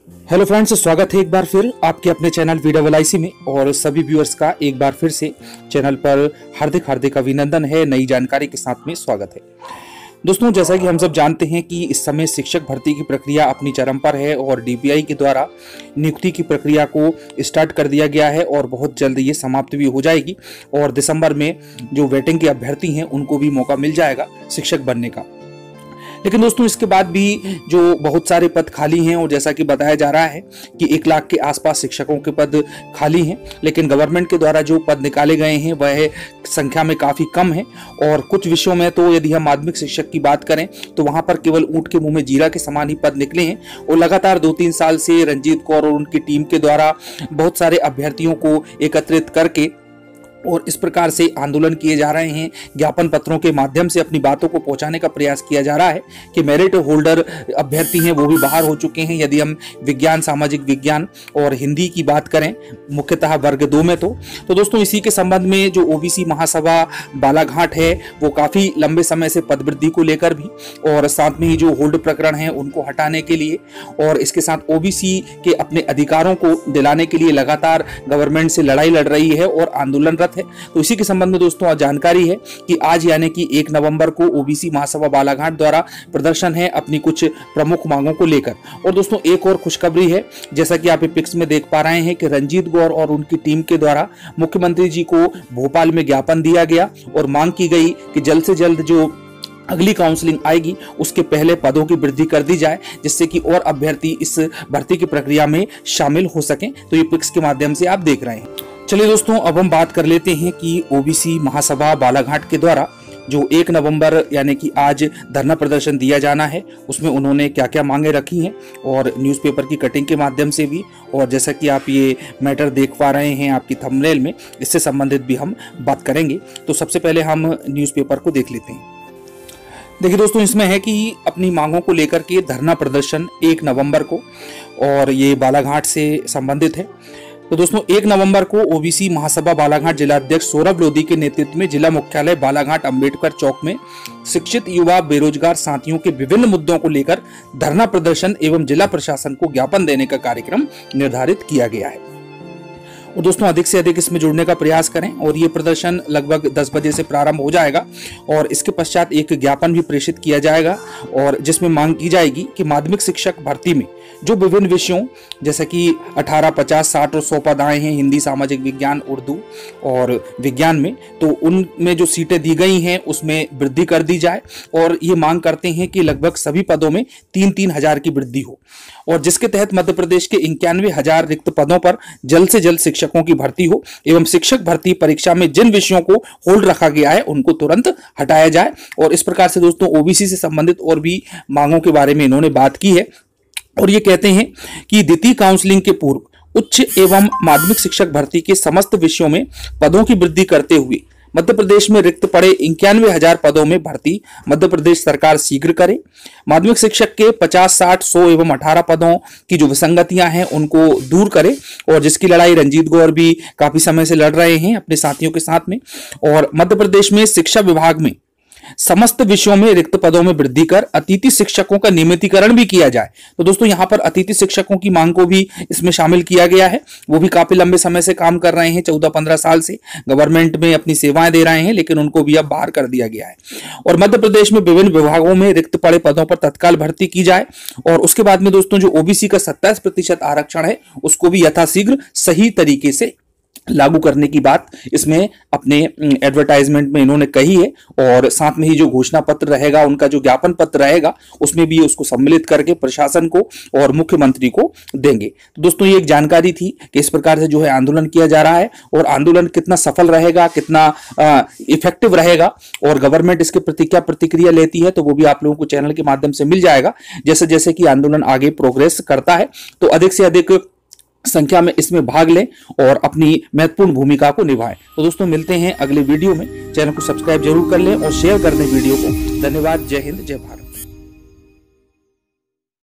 Hello friends, स्वागत है एक बार फिर आपके अपने चैनल VWLIC में। और सभी व्यूअर्स का एक बार फिर से चैनल पर हार्दिक हार्दिक अभिनंदन है। नई जानकारी के साथ में स्वागत है। दोस्तों, जैसा कि हम सब जानते हैं कि इस समय शिक्षक भर्ती की प्रक्रिया अपनी चरम पर है और DPI के द्वारा नियुक्ति की प्रक्रिया को स्टार्ट कर दिया गया है और बहुत जल्द ये समाप्त भी हो जाएगी और दिसंबर में जो वेटिंग के अभ्यर्थी हैं उनको भी मौका मिल जाएगा शिक्षक बनने का। लेकिन दोस्तों, इसके बाद भी जो बहुत सारे पद खाली हैं और जैसा कि बताया जा रहा है कि 1 लाख के आसपास शिक्षकों के पद खाली हैं, लेकिन गवर्नमेंट के द्वारा जो पद निकाले गए हैं वह संख्या में काफ़ी कम है। और कुछ विषयों में तो यदि हम माध्यमिक शिक्षक की बात करें तो वहां पर केवल ऊंट के मुंह में जीरा के समान ही पद निकले हैं। और लगातार 2-3 साल से रंजीत कौर और उनकी टीम के द्वारा बहुत सारे अभ्यर्थियों को एकत्रित करके और इस प्रकार से आंदोलन किए जा रहे हैं, ज्ञापन पत्रों के माध्यम से अपनी बातों को पहुंचाने का प्रयास किया जा रहा है कि मेरिट होल्डर अभ्यर्थी हैं वो भी बाहर हो चुके हैं। यदि हम विज्ञान, सामाजिक विज्ञान और हिंदी की बात करें मुख्यतः वर्ग 2 में तो दोस्तों इसी के संबंध में जो OBC महासभा बालाघाट है वो काफ़ी लंबे समय से पदवृद्धि को लेकर भी और साथ में ही जो होल्ड प्रकरण है उनको हटाने के लिए और इसके साथ OBC के अपने अधिकारों को दिलाने के लिए लगातार गवर्नमेंट से लड़ाई लड़ रही है और आंदोलनरत है। तो इसी के संबंध में दोस्तों आज जानकारी है कि आज यानी कि 1 नवंबर को OBC महासभा बालाघाट द्वारा प्रदर्शन है अपनी कुछ प्रमुख मांगों को लेकर। और दोस्तों एक और खुशखबरी है, जैसा कि आप पिक्स में देख पा रहे हैं कि रंजीत गौर और उनकी टीम के द्वारा मुख्यमंत्री जी को भोपाल में ज्ञापन दिया गया और मांग की गई कि जल्द से जल्द जो अगली काउंसलिंग आएगी उसके पहले पदों की वृद्धि कर दी जाए, जिससे कि और अभ्यर्थी इस भर्ती की प्रक्रिया में शामिल हो सकें। तो ये पिक्स के माध्यम से आप देख रहे हैं। चलिए दोस्तों, अब हम बात कर लेते हैं कि OBC महासभा बालाघाट के द्वारा जो 1 नवंबर यानी कि आज धरना प्रदर्शन दिया जाना है उसमें उन्होंने क्या क्या मांगे रखी हैं और न्यूज़पेपर की कटिंग के माध्यम से भी, और जैसा कि आप ये मैटर देख पा रहे हैं आपकी थंबनेल में, इससे संबंधित भी हम बात करेंगे। तो सबसे पहले हम न्यूज़पेपर को देख लेते हैं। देखिए दोस्तों, इसमें है कि अपनी मांगों को लेकर के धरना प्रदर्शन 1 नवंबर को, और ये बालाघाट से संबंधित है। तो दोस्तों 1 नवंबर को OBC महासभा बालाघाट जिला अध्यक्ष सौरभ लोधी के नेतृत्व में जिला मुख्यालय बालाघाट अंबेडकर चौक में शिक्षित युवा बेरोजगार साथियों के विभिन्न मुद्दों को लेकर धरना प्रदर्शन एवं जिला प्रशासन को ज्ञापन देने का कार्यक्रम निर्धारित किया गया है। और दोस्तों अधिक से अधिक इसमें जुड़ने का प्रयास करें और ये प्रदर्शन लगभग 10 बजे से प्रारंभ हो जाएगा और इसके पश्चात एक ज्ञापन भी प्रेषित किया जाएगा और जिसमें मांग की जाएगी कि माध्यमिक शिक्षक भर्ती में जो विभिन्न विषयों जैसे कि 18, 50, 60 और 100 पद आए हैं हिंदी, सामाजिक विज्ञान, उर्दू और विज्ञान में, तो उनमें जो सीटें दी गई हैं उसमें वृद्धि कर दी जाए। और ये मांग करते हैं कि लगभग सभी पदों में 3-3 हजार की वृद्धि हो और जिसके तहत मध्य प्रदेश के 91,000 रिक्त पदों पर जल्द से जल्द शिक्षकों की भर्ती हो एवं शिक्षक भर्ती परीक्षा में जिन विषयों को होल्ड रखा गया है उनको तुरंत हटाया जाए। और इस प्रकार से दोस्तों OBC से संबंधित और भी मांगों के बारे में इन्होंने बात की है और ये कहते हैं कि द्वितीय काउंसलिंग के पूर्व उच्च एवं माध्यमिक शिक्षक भर्ती के समस्त विषयों में पदों की वृद्धि करते हुए मध्य प्रदेश में रिक्त पड़े 91,000 पदों में भर्ती मध्य प्रदेश सरकार शीघ्र करे। माध्यमिक शिक्षक के 50, 60, 100 एवं 18 पदों की जो विसंगतियां हैं उनको दूर करे और जिसकी लड़ाई रंजीत गौर भी काफी समय से लड़ रहे हैं अपने साथियों के साथ में। और मध्य प्रदेश में शिक्षा विभाग में समस्त विषयों में रिक्त पदों में वृद्धि कर अतिथि शिक्षकों का नियमितीकरण भी किया जाए। तो दोस्तों यहाँ पर अतिथि शिक्षकों की मांग को भी इसमें शामिल किया गया है। वो भी काफी लंबे समय से काम कर रहे हैं, 14-15 साल से गवर्नमेंट में अपनी सेवाएं दे रहे हैं, लेकिन उनको भी अब बाहर कर दिया गया है। और मध्य प्रदेश में विभिन्न विभागों में रिक्त पड़े पदों पर तत्काल भर्ती की जाए। और उसके बाद में दोस्तों जो OBC का 27% आरक्षण है उसको भी यथाशीघ्र सही तरीके से लागू करने की बात इसमें अपने एडवर्टाइजमेंट में इन्होंने कही है। और साथ में ही जो घोषणा पत्र रहेगा, उनका जो ज्ञापन पत्र रहेगा, उसमें भी उसको सम्मिलित करके प्रशासन को और मुख्यमंत्री को देंगे। तो दोस्तों ये एक जानकारी थी कि इस प्रकार से जो है आंदोलन किया जा रहा है और आंदोलन कितना सफल रहेगा, कितना इफेक्टिव रहेगा और गवर्नमेंट इसके प्रति क्या प्रतिक्रिया लेती है, तो वो भी आप लोगों को चैनल के माध्यम से मिल जाएगा जैसे जैसे कि आंदोलन आगे प्रोग्रेस करता है। तो अधिक से अधिक संख्या में इसमें भाग लें और अपनी महत्वपूर्ण भूमिका को निभाएं। तो दोस्तों मिलते हैं अगले वीडियो में। चैनल को सब्सक्राइब जरूर कर लें और शेयर कर दें वीडियो को। धन्यवाद। जय हिंद, जय भारत।